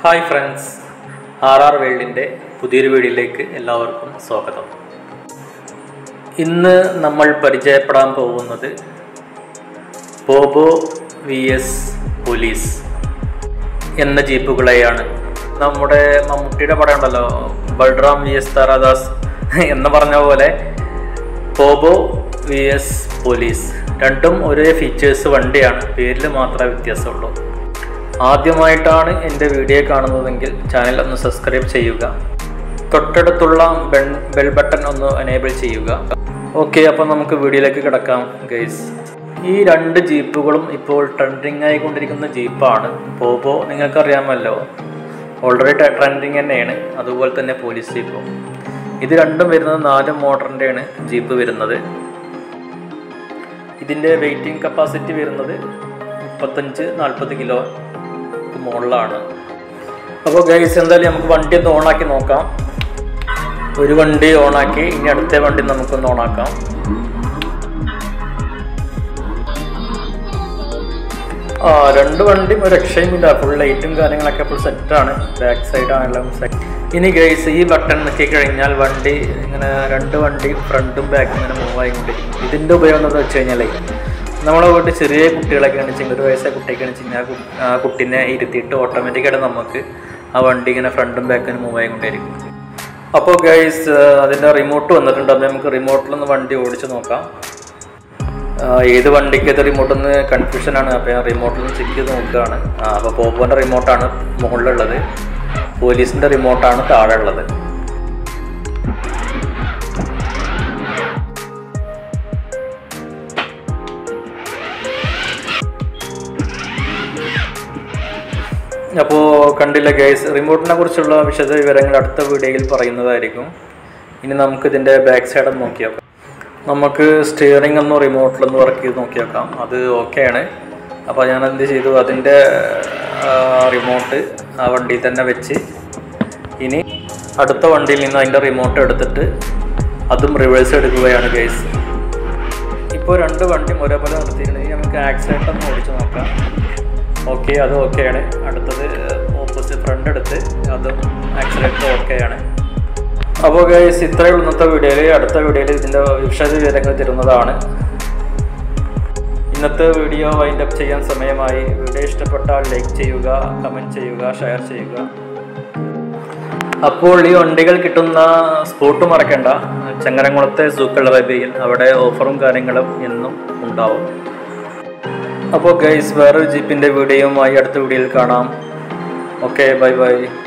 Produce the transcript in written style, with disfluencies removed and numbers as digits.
Hi friends, RR വേൾഡിൻ്റെ പുതിയൊരു വീഡിയോയിലേക്ക് എല്ലാവർക്കും സ്വാഗതം. ഇന്ന് നമ്മൾ പരിചയപ്പെടാൻ പോകുന്നത് പോബോ VS പോലീസ് എന്ന ജീപ്പുകളെയാണ്. നമ്മുടെ മമ്മൂട്ടിയുടെ പടം ഉണ്ടല്ലോ, ബൽറാം VS താരാദാസ് എന്ന് പറഞ്ഞ പോലെ പോബോ VS പോലീസ് രണ്ടും ഒരേ ഫീച്ചേഴ്സ് വണ്ടിയാണ്, പേരിൽ മാത്രമേ വ്യത്യാസമുള്ളൂ. ആദ്യമായിട്ടാണ് എൻ്റെ വീഡിയോ കാണുന്നതെങ്കിൽ ചാനൽ ഒന്ന് സബ്സ്ക്രൈബ് ചെയ്യുക, തൊട്ടടുത്തുള്ള ബെൽ ബട്ടൺ ഒന്ന് എനേബിൾ ചെയ്യുക. ഓക്കെ, അപ്പോൾ നമുക്ക് വീഡിയോയിലേക്ക് കിടക്കാം ഗൈസ്. ഈ രണ്ട് ജീപ്പുകളും ഇപ്പോൾ ട്രെൻഡിങ് ആയിക്കൊണ്ടിരിക്കുന്ന ജീപ്പാണ്. പോബോ നിങ്ങൾക്കറിയാമല്ലോ, ഓൾറെഡി ട്രെൻഡിങ് തന്നെയാണ്. അതുപോലെ തന്നെ പോലീസ് ജീപ്പും. ഇത് രണ്ടും വരുന്നത് 4 മോട്ടറിൻ്റെയാണ് ജീപ്പ് വരുന്നത്. ഇതിൻ്റെ വെയ്റ്റിംഗ് കപ്പാസിറ്റി വരുന്നത് 35-40 കിലോ മുകളിലാണ്. അപ്പോൾ ഗൈസ്, എന്തായാലും നമുക്ക് വണ്ടി ഒന്ന് ഓണാക്കി നോക്കാം. ഒരു വണ്ടി ഓണാക്കി, ഇനി അടുത്ത വണ്ടി നമുക്കൊന്ന് ഓണാക്കാം. രണ്ട് വണ്ടിയും ഒരു രക്ഷയുമില്ല, ഫുൾ ലൈറ്റും കാര്യങ്ങളൊക്കെ ഫുൾ സെറ്റാണ്. ബാക്ക് സൈഡാണെല്ലാം സെറ്റ്. ഇനി ഗൈസ്, ഈ ബട്ടൺ നോക്കി കഴിഞ്ഞാൽ വണ്ടി ഇങ്ങനെ രണ്ട് വണ്ടി ഫ്രണ്ടും ബാക്കും ഇങ്ങനെ മൂവ് ആയിക്കൊണ്ടിരിക്കും. ഇതിൻ്റെ ഉപയോഗം എന്താണെന്ന് വെച്ച് കഴിഞ്ഞാൽ, നമ്മളെ വീട്ടിൽ ചെറിയ കുട്ടികളൊക്കെ ആണെന്ന് 1 വയസ്സായ കുട്ടിയൊക്കെ ആണെന്ന് ആ കുട്ടീനെ ഇരുത്തിയിട്ട് ഓട്ടോമാറ്റിക്കായിട്ട് നമുക്ക് ആ വണ്ടി ഇങ്ങനെ ഫ്രണ്ടും ബാക്കിനും മൂവ് ആയിക്കൊണ്ടിരിക്കും. അപ്പോൾ ഗൈസ്, അതിൻ്റെ റിമോട്ട് വന്നിട്ടുണ്ട്. അപ്പോൾ നമുക്ക് റിമോട്ടിലൊന്ന് വണ്ടി ഓടിച്ച് നോക്കാം. ഏത് വണ്ടിക്ക് ഇത് റിമോട്ടൊന്ന് കൺഫ്യൂഷനാണ്. അപ്പോൾ ഞാൻ റിമോട്ടിൽ ചെക്ക് ചെയ്ത് നോക്കുകയാണ്. അപ്പോൾ പോപ്പോൻ്റെ റിമോട്ടാണ് മുകളിലുള്ളത്, പോലീസിൻ്റെ റിമോട്ടാണ് താഴെ ഉള്ളത്. അപ്പോൾ കണ്ടില്ല ഗൈസ്, റിമോട്ടിനെ കുറിച്ചുള്ള വിശദ വിവരങ്ങൾ അടുത്ത വീഡിയോയിൽ പറയുന്നതായിരിക്കും. ഇനി നമുക്കിതിൻ്റെ ബാക്ക് സൈഡ് ഒന്ന് നോക്കി നോക്കാം. നമുക്ക് സ്റ്റിയറിംഗ് ഒന്ന് റിമോട്ടിലൊന്ന് വർക്ക് ചെയ്ത് നോക്കി നോക്കാം. അത് ഓക്കെയാണ്. അപ്പോൾ ഞാൻ എന്ത് ചെയ്തു, അതിൻ്റെ റിമോട്ട് ആ വണ്ടിയിൽ തന്നെ വെച്ച് ഇനി അടുത്ത വണ്ടിയിൽ നിന്ന് അതിൻ്റെ റിമോട്ട് എടുത്തിട്ട് അതും റിവേഴ്സ് എടുക്കുകയാണ് ഗൈസ്. ഇപ്പോൾ രണ്ട് വണ്ടിയും ഒരേപോലെ നിർത്തിയിട്ടുണ്ടെങ്കിൽ നമുക്ക് ആക്സിഡൻ്റ് ഒന്ന് ഓടിച്ച് നോക്കാം. ഓക്കെ, അത് ഓക്കെയാണ്. അടുത്തത് ഓപ്പോസിറ്റ് ഫ്രണ്ട് എടുത്ത് അതും ആക്സിഡൻറ്റ് ഓക്കെയാണ്. അപ്പോൾ ഗൈസ്, ഇത്രയുള്ള ഇന്നത്തെ വീഡിയോയിൽ. അടുത്ത വീഡിയോയിൽ ഇതിൻ്റെ വിശദ വിവരങ്ങൾ തരുന്നതാണ്. ഇന്നത്തെ വീഡിയോ വൈൻഡപ്പ് ചെയ്യാൻ സമയമായി. വീഡിയോ ഇഷ്ടപ്പെട്ടാൽ ലൈക്ക് ചെയ്യുക, കമൻറ്റ് ചെയ്യുക, ഷെയർ ചെയ്യുക. അപ്പോൾ ഈ വണ്ടികൾ കിട്ടുന്ന സ്പോട്ട് മറക്കണ്ട, ചങ്ങരംകുളത്തെ സൂക്കൽ അറേബ്യയിൽ. അവിടെ ഓഫറും കാര്യങ്ങളും എന്നും ഉണ്ടാവും. അപ്പോൾ ഗൈസ്, വേറൊരു ജീപ്പിൻ്റെ വീഡിയോയുമായി അടുത്ത വീഡിയോയിൽ കാണാം. Okay, bye by.